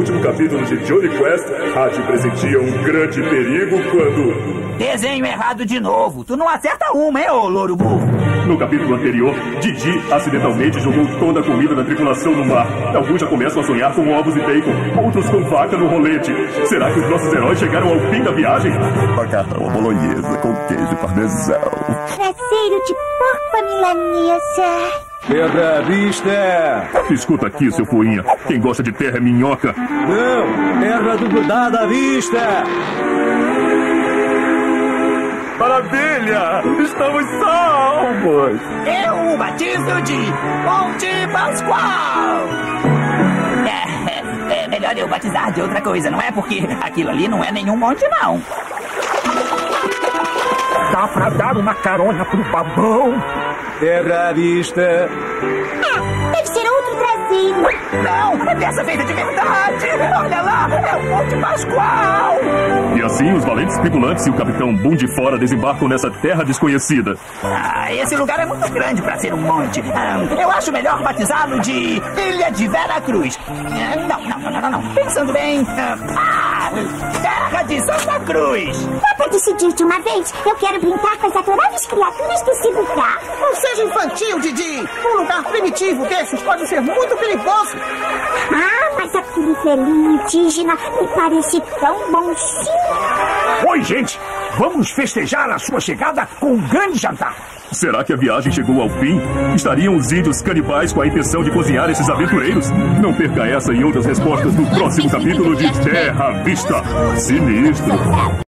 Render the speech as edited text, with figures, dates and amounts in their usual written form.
último capítulo de Jonny Quest, Hattie pressentia um grande perigo quando... Desenho errado de novo. Tu não acerta uma, hein, ô louro burro? No capítulo anterior, Didi acidentalmente jogou toda a comida da tripulação no mar. Alguns já começam a sonhar com ovos e bacon, outros com vaca no rolete. Será que os nossos heróis chegaram ao fim da viagem? Macarrão à bolonhesa com queijo parmesão. Traseiro de porco milanesa. Terra, vista! Escuta aqui, seu fuinha. Quem gosta de terra é minhoca. Não! Terra do grudada à vista! Maravilha! Estamos salvos! Eu o batizo de Monte Pascoal! É melhor eu batizar de outra coisa, não é? Porque aquilo ali não é nenhum monte, não. Dá pra dar uma carona pro babão? Terra à vista! Deve ser outro traseiro. Não, é dessa feita de verdade! Olha lá, é o Monte Pascoal! E assim, os valentes tripulantes e o capitão Boom de Fora desembarcam nessa terra desconhecida. Esse lugar é muito grande pra ser um monte. Eu acho melhor batizá-lo de Ilha de Vera Cruz. Não. Pensando bem... Terra de Santa Cruz! Dá pra decidir de uma vez? Eu quero brincar com as adoráveis criaturas desse lugar. Não seja infantil, Didi! Um lugar primitivo desses pode ser muito perigoso. Mas aquele velhinho indígena me parece tão bonzinho. Oi, gente! Vamos festejar a sua chegada com um grande jantar. Será que a viagem chegou ao fim? Estariam os índios canibais com a intenção de cozinhar esses aventureiros? Não perca essa e outras respostas no próximo capítulo de Terra Vista. Sinistro.